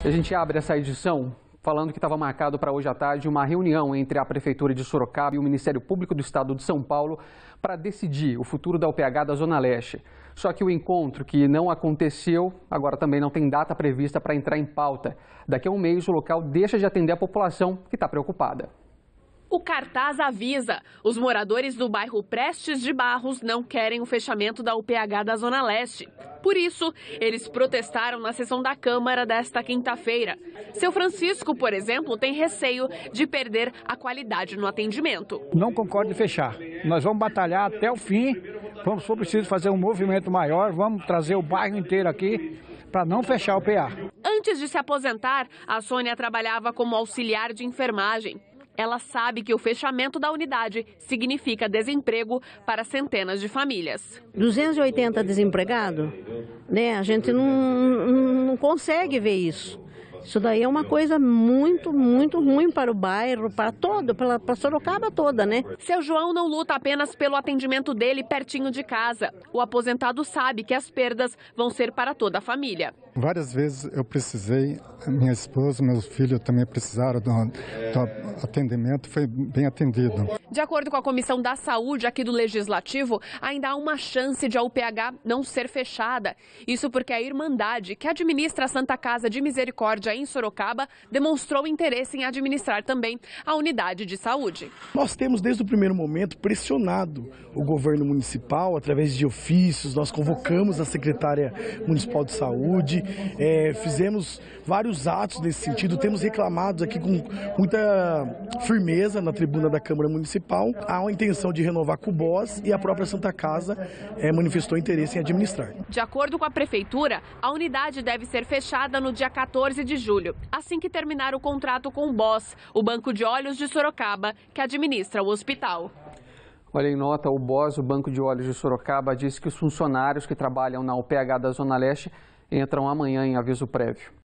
A gente abre essa edição falando que estava marcado para hoje à tarde uma reunião entre a Prefeitura de Sorocaba e o Ministério Público do Estado de São Paulo para decidir o futuro da UPH da Zona Leste. Só que o encontro, que não aconteceu, agora também não tem data prevista para entrar em pauta. Daqui a um mês, o local deixa de atender a população que está preocupada. O cartaz avisa: os moradores do bairro Prestes de Barros não querem o fechamento da UPH da Zona Leste. Por isso, eles protestaram na sessão da Câmara desta quinta-feira. Seu Francisco, por exemplo, tem receio de perder a qualidade no atendimento. Não concordo em fechar. Nós vamos batalhar até o fim. Vamos, se for preciso, fazer um movimento maior. Vamos trazer o bairro inteiro aqui para não fechar o PA. Antes de se aposentar, a Sônia trabalhava como auxiliar de enfermagem. Ela sabe que o fechamento da unidade significa desemprego para centenas de famílias. 280 desempregados, né? A gente não consegue ver isso. Isso daí é uma coisa muito, muito ruim para o bairro, para todo, para Sorocaba toda, né? Seu João não luta apenas pelo atendimento dele pertinho de casa. O aposentado sabe que as perdas vão ser para toda a família. Várias vezes eu precisei, minha esposa, meus filhos também precisaram do atendimento, foi bem atendido. De acordo com a Comissão da Saúde aqui do Legislativo, ainda há uma chance de a UPH não ser fechada. Isso porque a Irmandade, que administra a Santa Casa de Misericórdia em Sorocaba, demonstrou interesse em administrar também a unidade de saúde. Nós temos desde o primeiro momento pressionado o governo municipal através de ofícios, nós convocamos a secretária municipal de saúde, fizemos vários atos nesse sentido, temos reclamado aqui com muita firmeza na tribuna da Câmara Municipal. Há uma intenção de renovar com o BOS e a própria Santa Casa manifestou interesse em administrar. De acordo com a Prefeitura, a unidade deve ser fechada no dia 14 de julho, assim que terminar o contrato com o BOS, o Banco de Olhos de Sorocaba, que administra o hospital. Olha, em nota, o BOS, o Banco de Olhos de Sorocaba, disse que os funcionários que trabalham na UPH da Zona Leste entram amanhã em aviso prévio.